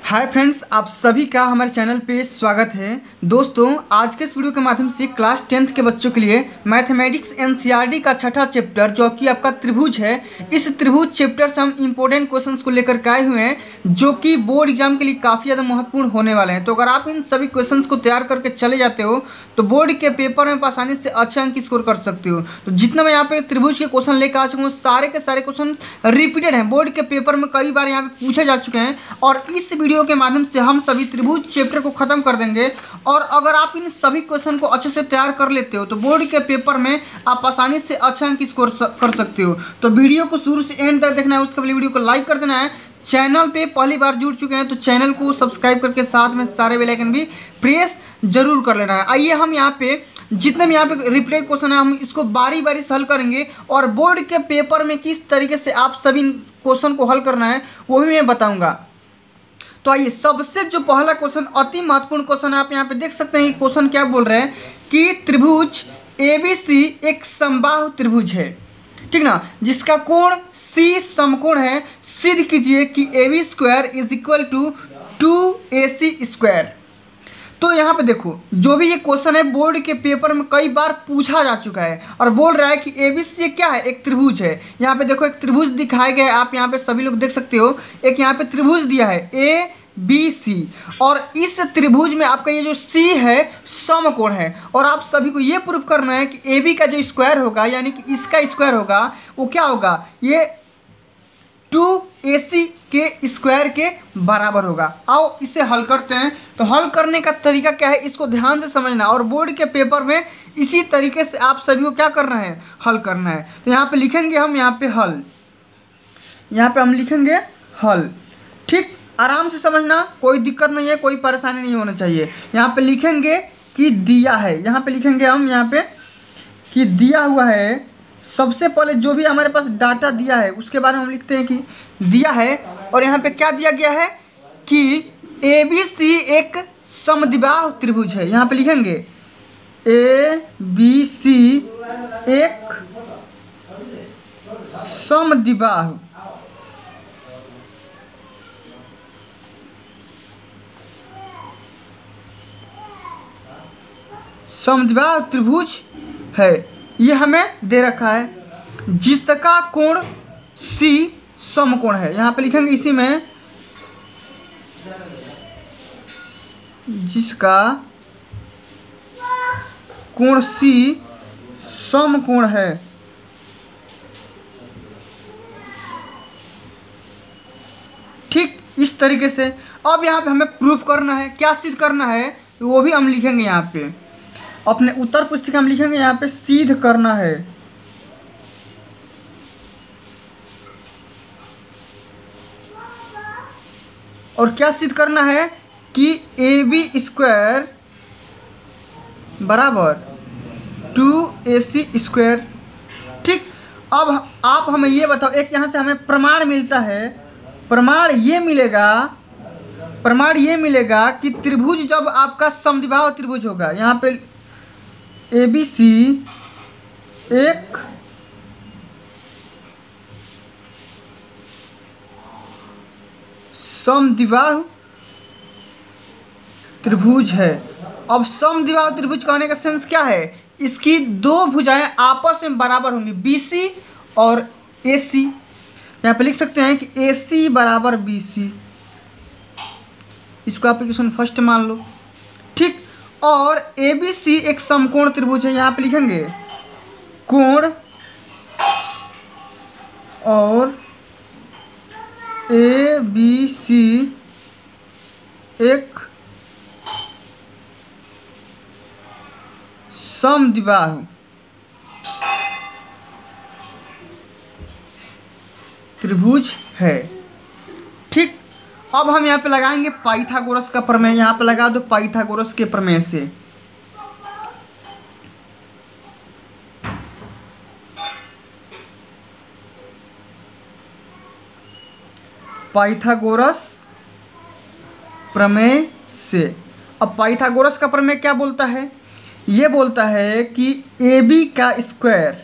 Hi friends, आप सभी का हमारे चैनल पे स्वागत है। दोस्तों, आज के इस वीडियो के माध्यम से क्लास 10th के बच्चों के लिए मैथमेटिक्स एनसीईआरटी का छठा चैप्टर जो कि आपका त्रिभुज है, इस त्रिभुज चैप्टर से हम इंपॉर्टेंट क्वेश्चंस को लेकर के आए हुए हैं जो कि बोर्ड एग्जाम के लिए काफ़ी ज़्यादा महत्वपूर्ण होने वाले हैं। तो अगर आप इन सभी क्वेश्चंस को तैयार करके चले जाते हो तो बोर्ड के पेपर में आसानी से अच्छे अंक स्कोर कर सकते हो। तो जितना मैं यहाँ पे त्रिभुज के क्वेश्चन लेकर आ चुका हूँ, सारे के सारे क्वेश्चन रिपीटेड हैं, बोर्ड के पेपर में कई बार यहाँ पे पूछे जा चुके हैं और इस वीडियो के माध्यम से हम सभी त्रिभुज चैप्टर को खत्म कर देंगे। और अगर आप इन सभी क्वेश्चन को अच्छे से तैयार कर लेते हो तो बोर्ड के पेपर में आप आसानी से अच्छा अंक स्कोर कर सकते हो। तो वीडियो को शुरू से एंड तक देखना है, उसके पहले वीडियो को लाइक कर देना है। चैनल पे पहली बार जुड़ चुके हैं तो चैनल को सब्सक्राइब करके साथ में सारे बेल आइकन भी प्रेस जरूर कर लेना है। आइए हम यहाँ पे जितने भी यहाँ पे रिपीटेड क्वेश्चन है हम इसको बारी बारी से हल करेंगे और बोर्ड के पेपर में किस तरीके से आप सभी क्वेश्चन को हल करना है वो भी मैं बताऊंगा। तो आइए, सबसे जो पहला क्वेश्चन अति महत्वपूर्ण क्वेश्चन है, आप यहाँ पे देख सकते हैं क्वेश्चन क्या बोल रहे हैं कि त्रिभुज एबीसी एक समबाहु त्रिभुज है, ठीक ना, जिसका कोण सी समकोण है। सिद्ध कीजिए कि AB square is equal to 2AC square. तो यहाँ पे देखो, जो भी ये क्वेश्चन है बोर्ड के पेपर में कई बार पूछा जा चुका है और बोल रहा है कि ABC क्या है, एक त्रिभुज है। यहाँ पे देखो एक त्रिभुज दिखाया गया है, आप यहाँ पे सभी लोग देख सकते हो। एक यहाँ पे त्रिभुज दिया है ABC और इस त्रिभुज में आपका ये जो C है समकोण है और आप सभी को ये प्रूफ करना है कि AB का जो स्क्वायर होगा यानी कि इसका स्क्वायर होगा वो क्या होगा, ये 2AC के स्क्वायर के बराबर होगा। आओ इसे हल करते हैं। तो हल करने का तरीका क्या है, इसको ध्यान से समझना और बोर्ड के पेपर में इसी तरीके से आप सभी को क्या करना है, हल करना है। तो यहाँ पे लिखेंगे हम यहाँ पे हल, यहाँ पे हम लिखेंगे हल, ठीक, आराम से समझना, कोई दिक्कत नहीं है, कोई परेशानी नहीं होना चाहिए। यहाँ पे लिखेंगे कि दिया है, यहाँ पे लिखेंगे हम यहाँ पे कि दिया हुआ है। सबसे पहले जो भी हमारे पास डाटा दिया है उसके बारे में हम लिखते हैं कि दिया है और यहाँ पे क्या दिया गया है कि ABC एक समद्विबाहु त्रिभुज है। यहाँ पे लिखेंगे ABC एक समद्विबाहु त्रिभुज है, ये हमें दे रखा है, जिसका कोण C समकोण है। यहाँ पे लिखेंगे इसी में, जिसका कोण C समकोण है। ठीक, इस तरीके से अब यहाँ पे हमें प्रूफ करना है, क्या सिद्ध करना है वो भी हम लिखेंगे। यहाँ पे अपने उत्तर पुस्तिका में लिखेंगे, यहाँ पे सिद्ध करना है। और क्या सिद्ध करना है कि AB स्क्वायर बराबर 2AC स्क्वायर। ठीक, अब आप हमें ये बताओ, एक यहाँ से हमें प्रमाण मिलता है, प्रमाण ये मिलेगा कि त्रिभुज जब आपका समद्विबाहु त्रिभुज होगा, यहाँ पे ABC एक समद्विबाहु त्रिभुज है। अब समद्विबाहु त्रिभुज कहने का सेंस क्या है, इसकी दो भुजाएं आपस में बराबर होंगी, BC और AC। यहाँ पे लिख सकते हैं कि AC बराबर BC, इसको आप इक्वेशन फर्स्ट मान लो, ठीक। और ABC एक समकोण त्रिभुज है, यहाँ पे लिखेंगे कोण और ABC एक समद्विबाहु त्रिभुज है, ठीक। अब हम यहाँ पे लगाएंगे पाइथागोरस का प्रमेय। यहाँ पे लगा दो पाइथागोरस के प्रमेय से। पाइथागोरस प्रमेय से, अब पाइथागोरस का प्रमेय क्या बोलता है, ये बोलता है कि AB का स्क्वायर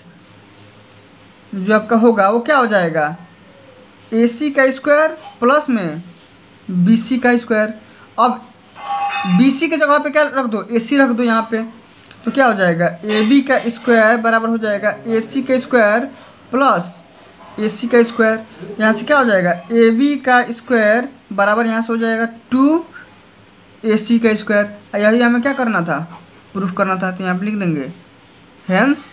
जो आपका होगा वो क्या हो जाएगा, AC का स्क्वायर प्लस में BC का स्क्वायर। अब BC की जगह पे क्या रख दो, AC रख दो यहाँ पे, तो क्या हो जाएगा AB का स्क्वायर बराबर हो जाएगा AC का स्क्वायर प्लस AC का स्क्वायर। यहाँ से क्या हो जाएगा AB का स्क्वायर बराबर यहाँ से हो जाएगा 2AC का स्क्वायर। यही हमें क्या करना था, प्रूफ करना था, तो यहाँ पे लिख देंगे हेंस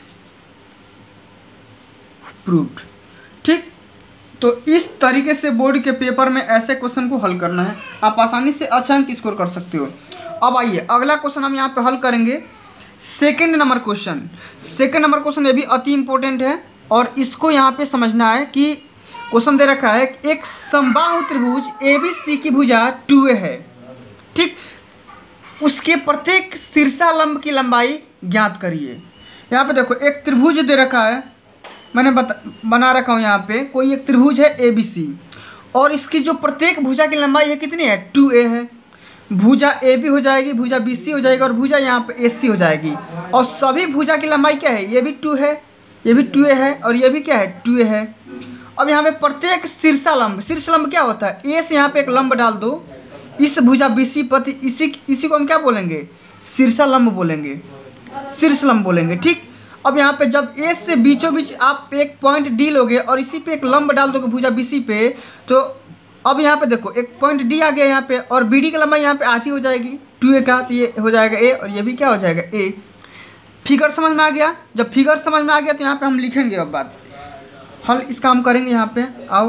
प्रूव्ड। ठीक, तो इस तरीके से बोर्ड के पेपर में ऐसे क्वेश्चन को हल करना है, आप आसानी से अच्छा अंक स्कोर कर सकते हो। अब आइए अगला क्वेश्चन हम यहाँ पे हल करेंगे, second number question. Second number question ये भी अति इंपॉर्टेंट है और इसको यहाँ पे समझना है कि क्वेश्चन दे रखा है एक समबाहु त्रिभुज ABC की भुजा 2a है। ठीक, उसके प्रत्येक शीर्षालंब की लंबाई ज्ञात करिए। यहाँ पे देखो एक त्रिभुज दे रखा है, मैंने बना रखा हूँ यहाँ पे, कोई एक त्रिभुज है ABC और इसकी जो प्रत्येक भुजा की लंबाई है कितनी है 2a है। भुजा AB हो जाएगी, भुजा BC हो जाएगी और भुजा यहाँ पे AC हो जाएगी और सभी भुजा की लंबाई क्या है, ये भी 2 है, ये भी 2a है और ये भी क्या है 2a है। अब यहाँ पे प्रत्येक शीर्षलंब क्या होता है, A से यहाँ पे एक लंब डाल दो, इस भुजा BC पर इसी को हम क्या बोलेंगे शीर्षलंब बोलेंगे, शीर्षलंब बोलेंगे। ठीक, अब यहाँ पे जब A से बीचों बीच आप एक पॉइंट D लोगे और इसी पे एक लंब डाल दोगे भुजा BC पे, तो अब यहाँ पे देखो एक पॉइंट D आ गया यहाँ पे और BD की लंबाई यहाँ पे आधी हो जाएगी 2a का, तो ये हो जाएगा A और ये भी क्या हो जाएगा A। फिगर समझ में आ गया, जब फिगर समझ में आ गया तो यहाँ पे हम लिखेंगे, अब बात हल इसका हम करेंगे। यहाँ पे आओ,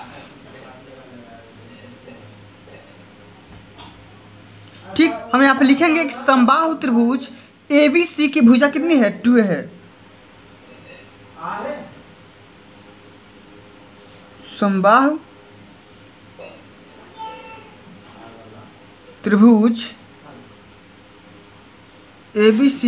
ठीक, हम यहाँ पे लिखेंगे कि समबाहु त्रिभुज ABC की भुजा कितनी है 2a है। समबाहु त्रिभुज ABC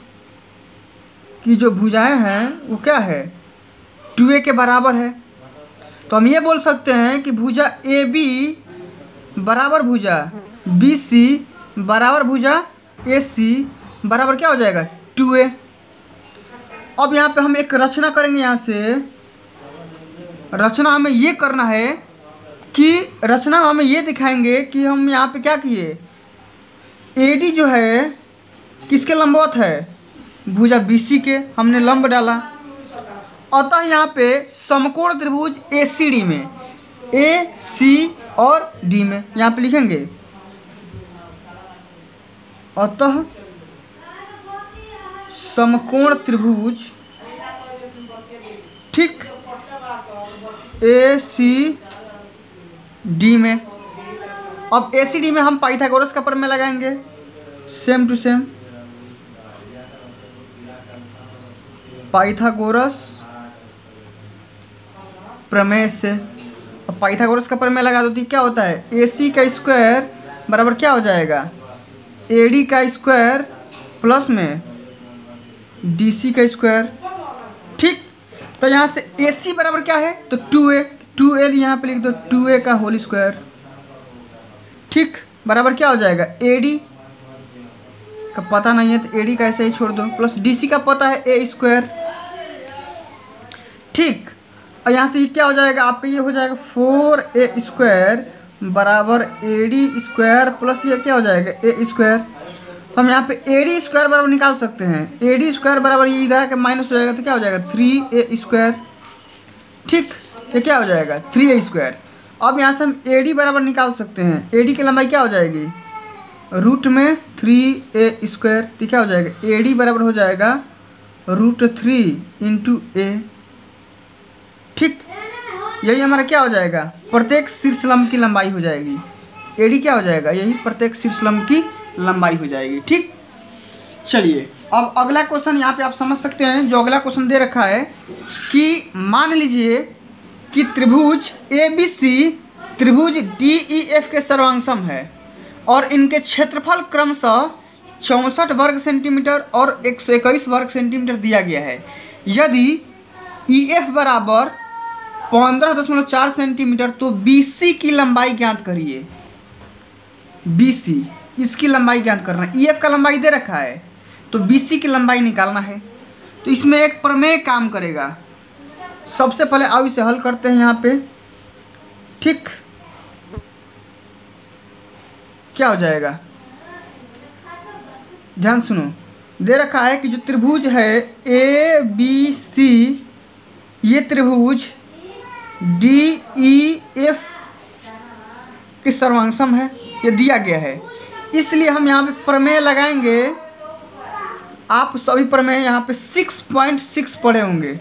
की जो भुजाएं हैं वो क्या है 2a के बराबर है। तो हम ये बोल सकते हैं कि भुजा AB बराबर भुजा BC बराबर भुजा AC बराबर क्या हो जाएगा 2a। अब यहाँ पे हम एक रचना करेंगे, यहाँ से रचना हमें ये करना है कि रचना में हमें ये दिखाएंगे कि हम यहाँ पे क्या किए, AD जो है किसके लंबवत है, भुजा BC के, हमने लंब डाला। अतः यहाँ पे समकोण त्रिभुज ACD में, AC और D में यहाँ पे लिखेंगे, अतः समकोण त्रिभुज, ठीक, ACD में। अब ACD में हम पाइथागोरस का प्रमेय लगाएंगे, सेम टू सेम पाइथागोरस प्रमेय से। अब पाइथागोरस का प्रमेय लगा दो तो क्या होता है, AC का स्क्वायर बराबर क्या हो जाएगा AD का स्क्वायर प्लस में DC का स्क्वायर। ठीक, तो यहाँ से AC बराबर क्या है तो 2a यहाँ पे लिख दो, 2a का होल स्क्वायर। ठीक, बराबर क्या हो जाएगा AD का पता नहीं है तो AD का ऐसे ही छोड़ दो, प्लस DC का पता है A स्क्वायर। ठीक, और यहाँ से ये क्या हो जाएगा आपका, ये हो जाएगा 4a स्क्वायर बराबर AD स्क्वायर प्लस ये क्या हो जाएगा A स्क्वायर। तो हम यहाँ पे AD स्क्वायर बराबर निकाल सकते हैं, AD स्क्वायर बराबर ये इधर का माइनस हो जाएगा तो क्या हो जाएगा 3a स्क्वायर। ठीक, ये क्या हो जाएगा 3a स्क्वायर। अब यहाँ से हम AD बराबर निकाल सकते हैं, AD की लंबाई क्या हो जाएगी रूट में 3a स्क्वायर, तो क्या हो जाएगा AD बराबर हो जाएगा √3 इंटू a। ठीक, यही हमारा क्या हो जाएगा प्रत्येक शीर्षलंब की लंबाई हो जाएगी, AD क्या हो जाएगा यही प्रत्येक शीर्षलंब की लंबाई हो जाएगी। ठीक, चलिए अब अगला क्वेश्चन यहाँ पे आप समझ सकते हैं। जो अगला क्वेश्चन दे रखा है कि मान लीजिए कि त्रिभुज ABC त्रिभुज DEF के सर्वांगसम है और इनके क्षेत्रफल क्रमशः 64 वर्ग सेंटीमीटर और 121 वर्ग सेंटीमीटर दिया गया है। यदि EF बराबर 15.4 सेंटीमीटर तो BC की लंबाई ज्ञात करिए। BC इसकी लंबाई ज्ञात करना है, EF का लंबाई दे रखा है तो BC की लंबाई निकालना है। तो इसमें एक प्रमेय काम करेगा। सबसे पहले आओ इसे हल करते हैं यहाँ पे। ठीक, क्या हो जाएगा, ध्यान सुनो। दे रखा है कि जो त्रिभुज है ए बी सी, ये त्रिभुज डी ई एफ के सर्वांगसम है, ये दिया गया है। इसलिए हम यहाँ पे प्रमेय लगाएंगे। आप सभी प्रमेय यहाँ पे 6.6 पढ़े होंगे,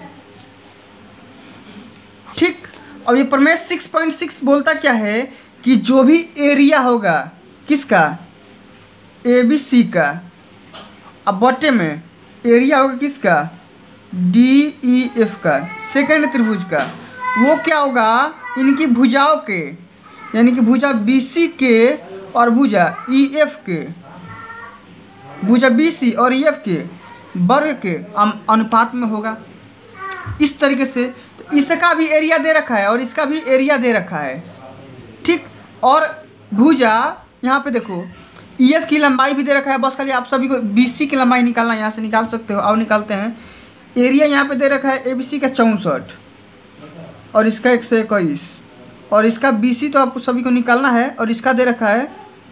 ठीक। अब ये प्रमेय 6.6 बोलता क्या है कि जो भी एरिया होगा किसका, ए बी सी का, अब बटे में एरिया होगा किसका, डी ई एफ का, सेकंड त्रिभुज का, वो क्या होगा, इनकी भुजाओं के, यानी कि भुजा बी सी के और भुजा ई एफ के, भुजा बी सी और ई एफ के वर्ग के अनुपात में होगा। इस तरीके से तो इसका भी एरिया दे रखा है और इसका भी एरिया दे रखा है, ठीक। और भुजा यहाँ पे देखो ई एफ की लंबाई भी दे रखा है, बस खाली आप सभी को बी सी की लंबाई निकालना, यहाँ से निकाल सकते हो। अब निकालते हैं। एरिया यहाँ पे दे रखा है ए बी सी का 64 और इसका 121 और इसका बी सी तो आपको सभी को निकालना है, और इसका दे रखा है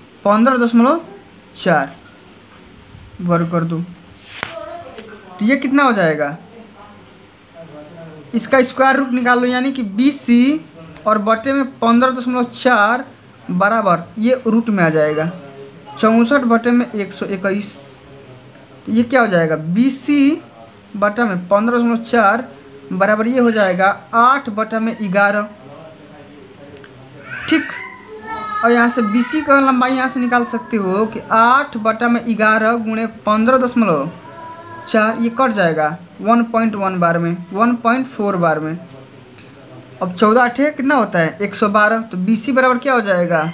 15.4 वर्ग कर दो, तो ये कितना हो जाएगा, इसका स्क्वायर रूट निकाल लो, यानी कि बी सी और बटे में 15.4 बराबर ये रूट में आ जाएगा 64 बटे में 121। तो ये क्या हो जाएगा, बी सी बटा में 15.4 बराबर ये हो जाएगा 8 बटा में 11, ठीक। और यहाँ से बी सी का लंबाई यहाँ से निकाल सकते हो कि 8 बटा में 11 गुणे 15.4, ये कट जाएगा 1.1 बार में, 1.4 बार में। अब 14 8 कितना होता है 112, तो बी सी बराबर क्या हो जाएगा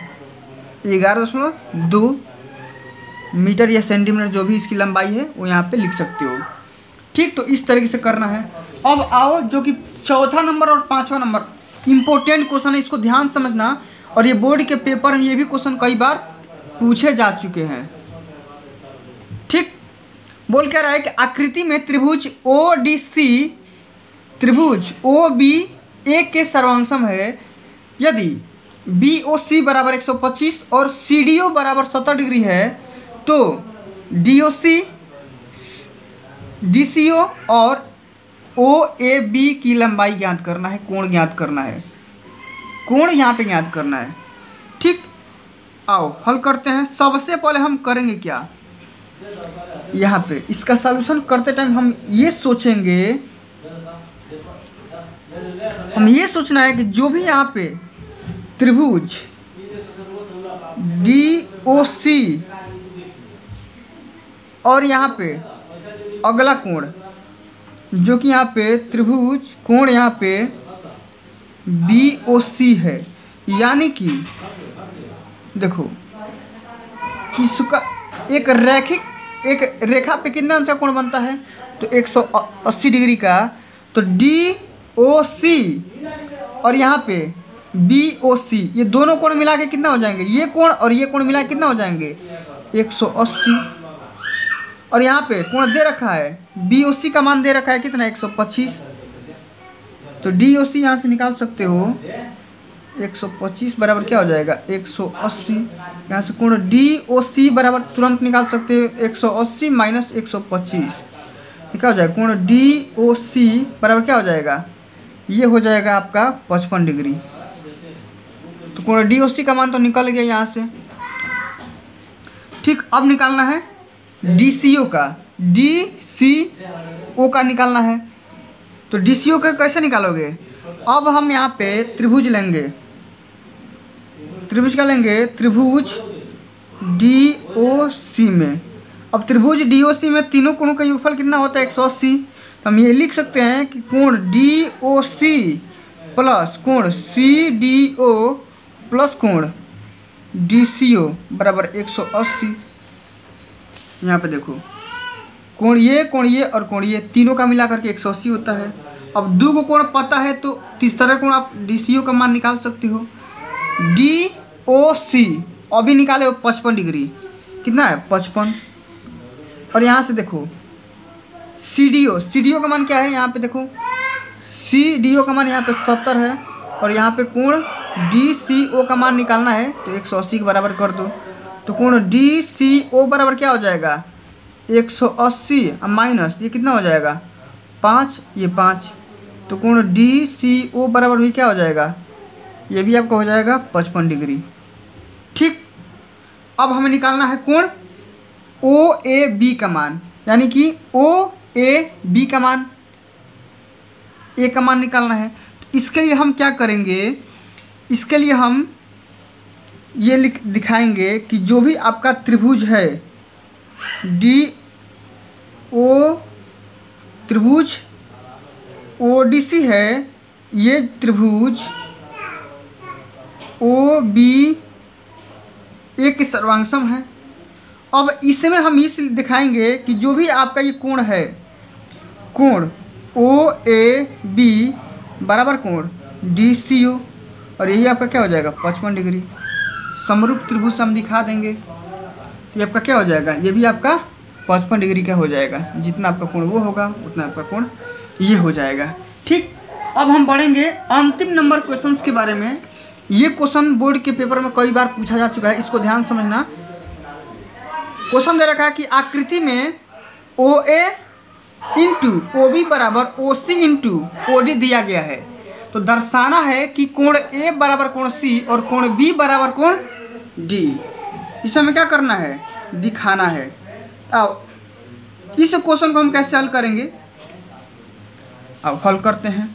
11.2 मीटर या सेंटीमीटर, जो भी इसकी लंबाई है वो यहाँ पे लिख सकते हो, ठीक। तो इस तरीके से करना है। अब आओ जो कि चौथा नंबर और पांचवा नंबर इम्पोर्टेंट क्वेश्चन है, इसको ध्यान समझना। और ये बोर्ड के पेपर में ये भी क्वेश्चन कई बार पूछे जा चुके हैं, ठीक। बोल क्या रहा है कि आकृति में त्रिभुज ओ डी सी, त्रिभुज ओ बी ए के सर्वांगसम है। यदि बी ओ सी बराबर 125 और सी डी ओ बराबर 70 डिग्री है, तो डी ओ सी, डी सी ओ और ओ ए बी की लंबाई ज्ञात करना है, कोण ज्ञात करना है, कोण यहाँ पे ज्ञात करना है, ठीक। आओ हल करते हैं। सबसे पहले हम करेंगे क्या, यहाँ पे इसका सॉल्यूशन करते टाइम हम ये सोचेंगे, हम ये सोचना है कि जो भी यहाँ पे त्रिभुज डी ओ सी और यहाँ पे अगला कोण जो कि यहाँ पे त्रिभुज कोण यहाँ पे बी ओ सी है, यानी कि देखो इसका एक रेखा पे कितना अंश का कोण बनता है, तो 180 डिग्री का। तो डी ओ सी और यहाँ पे बी ओ सी, ये दोनों कोण मिला के कितना हो जाएंगे, ये कोण और ये कोण मिला के कितना हो जाएंगे 180। और यहाँ पे कोण दे रखा है, बी ओ सी का मान दे रखा है कितना 125, तो डी ओ सी यहाँ से निकाल सकते हो 125 बराबर क्या हो जाएगा 180। यहाँ से कोण डी ओ सी बराबर तुरंत निकाल सकते हो 180 माइनस 125, तो क्या हो जाएगा कोण डी ओ सी बराबर क्या हो जाएगा, ये हो जाएगा आपका 55 डिग्री। तो कोण डी ओ सी का मान तो निकल गया यहाँ से, ठीक। अब निकालना है डी सी ओ का, डी सी ओ का निकालना है। तो डी सी ओ का कैसे निकालोगे, अब हम यहाँ पे त्रिभुज लेंगे, त्रिभुज का लेंगे, त्रिभुज डी ओ सी में। अब त्रिभुज डी ओ सी में तीनों कोणों का योगफल कितना होता है 180, तो हम ये लिख सकते हैं कि कोण डी ओ सी प्लस कोण सी डी ओ प्लस कोण डी सी ओ बराबर 180। यहाँ पे देखो कोण ये और कोण ये तीनों का मिला करके 180 होता है। अब दो को कोण पता है तो तीसरा कोण आप डी सी ओ का मान निकाल सकते हो। डी ओ सी अभी निकाले हो 55 डिग्री, कितना है 55। और यहाँ से देखो सी डी ओ का मान क्या है, यहाँ पे देखो सी डी ओ का मान यहाँ पे 70 है, और यहाँ पे कोण डी सी ओ का मान निकालना है, तो 180 के बराबर कर दो। तो कोण डी सी ओ बराबर क्या हो जाएगा 180 माइनस ये कितना हो जाएगा 5, ये 5, तो कोण डी सी ओ बराबर भी क्या हो जाएगा, ये भी आपका हो जाएगा 55 डिग्री। ठीक, अब हमें निकालना है कोण ओ ए बी का मान, यानी कि ओ ए बी का मान, ए का मान निकालना है। तो इसके लिए हम क्या करेंगे, इसके लिए हम ये दिखाएंगे कि जो भी आपका त्रिभुज है डी ओ त्रिभुज ओ डी सी है, ये त्रिभुज ओ बी ए के सर्वांगसम है। अब इसमें हम इस दिखाएंगे कि जो भी आपका ये कोण है, कोण ओ ए बी बराबर कोण डी सी ओ, और यही आपका क्या हो जाएगा 55 डिग्री। समरूप त्रिभुज हम दिखा देंगे, तो ये आपका क्या हो जाएगा, ये भी आपका 55 डिग्री का हो जाएगा। जितना आपका कोण वो होगा उतना आपका कोण ये हो जाएगा। ठीक, अब हम बढ़ेंगे अंतिम नंबर क्वेश्चंस के बारे में। ये क्वेश्चन बोर्ड के पेपर में कई बार पूछा जा चुका है, इसको ध्यान समझना। क्वेश्चन दे रखा है कि आकृति में ओ ए इंटू ओ बी बराबर ओ सी इंटू ओ डी दिया गया है, तो दर्शाना है कि कोण ए बराबर कोण सी और कोण बी बराबर कोण डी। इसे हमें क्या करना है, दिखाना है। अब इस क्वेश्चन को हम कैसे हल करेंगे, अब हल करते हैं।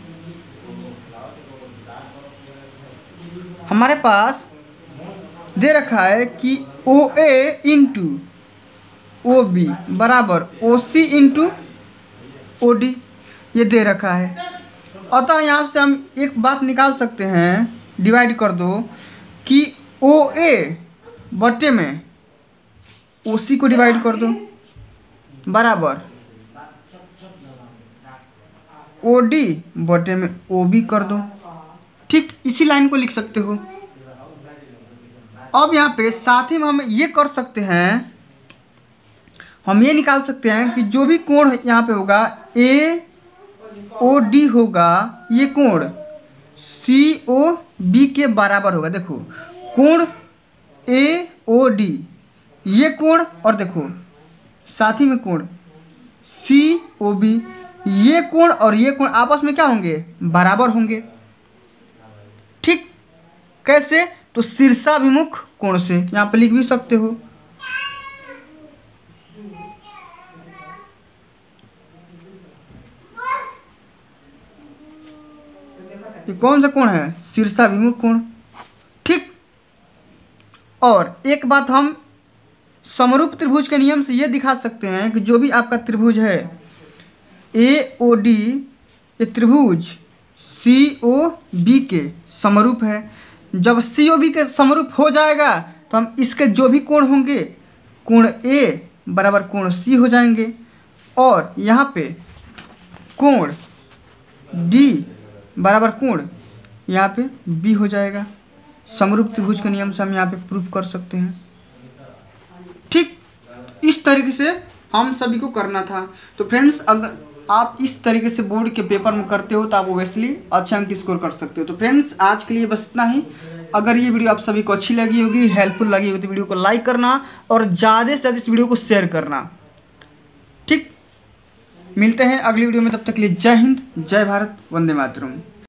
हमारे पास दे रखा है कि ओ ए इंटू ओ बी बराबर ओ सी इंटू ओ डी, ये दे रखा है। अतः यहाँ से हम एक बात निकाल सकते हैं, डिवाइड कर दो कि ओ ए बटे में ओ सी को डिवाइड कर दो बराबर ओ डी बटे में ओ बी कर दो। ठीक, इसी लाइन को लिख सकते हो। अब यहाँ पे साथ ही में हम ये कर सकते हैं, हम ये निकाल सकते हैं कि जो भी कोण यहाँ पे होगा ए ओ डी होगा, ये कोण सी ओ बी के बराबर होगा। देखो कोण ए ओ डी, ये कोण, और देखो साथ ही में कोण सी ओ बी, ये कोण और ये कोण आपस में क्या होंगे, बराबर होंगे। ठीक, कैसे, तो शीर्षाभिमुख कोण से, यहाँ पर लिख भी सकते हो। ये कौन सा कोण है, शीर्षाभिमुख कोण। ठीक, और एक बात हम समरूप त्रिभुज के नियम से ये दिखा सकते हैं कि जो भी आपका त्रिभुज है ए ओ डी, ये त्रिभुज सी ओ बी के समरूप है। जब सी ओ बी के समरूप हो जाएगा तो हम इसके जो भी कोण होंगे, कोण ए बराबर कोण सी हो जाएंगे, और यहाँ पे कोण डी बराबर कोण यहाँ पे बी हो जाएगा। समरूप त्रिभुज के नियम से हम यहाँ पे प्रूफ कर सकते हैं। ठीक, इस तरीके से हम सभी को करना था। तो फ्रेंड्स, अगर आप इस तरीके से बोर्ड के पेपर में करते हो तो आप ओबियसली अच्छे अंक स्कोर कर सकते हो। तो फ्रेंड्स, आज के लिए बस इतना ही। अगर ये वीडियो आप सभी को अच्छी लगी होगी, हेल्पफुल लगी होगी, तो वीडियो को लाइक करना और ज़्यादा से ज़्यादा इस वीडियो को शेयर करना। ठीक, मिलते हैं अगली वीडियो में, तब तक के लिए जय हिंद, जय भारत, वंदे मातरम।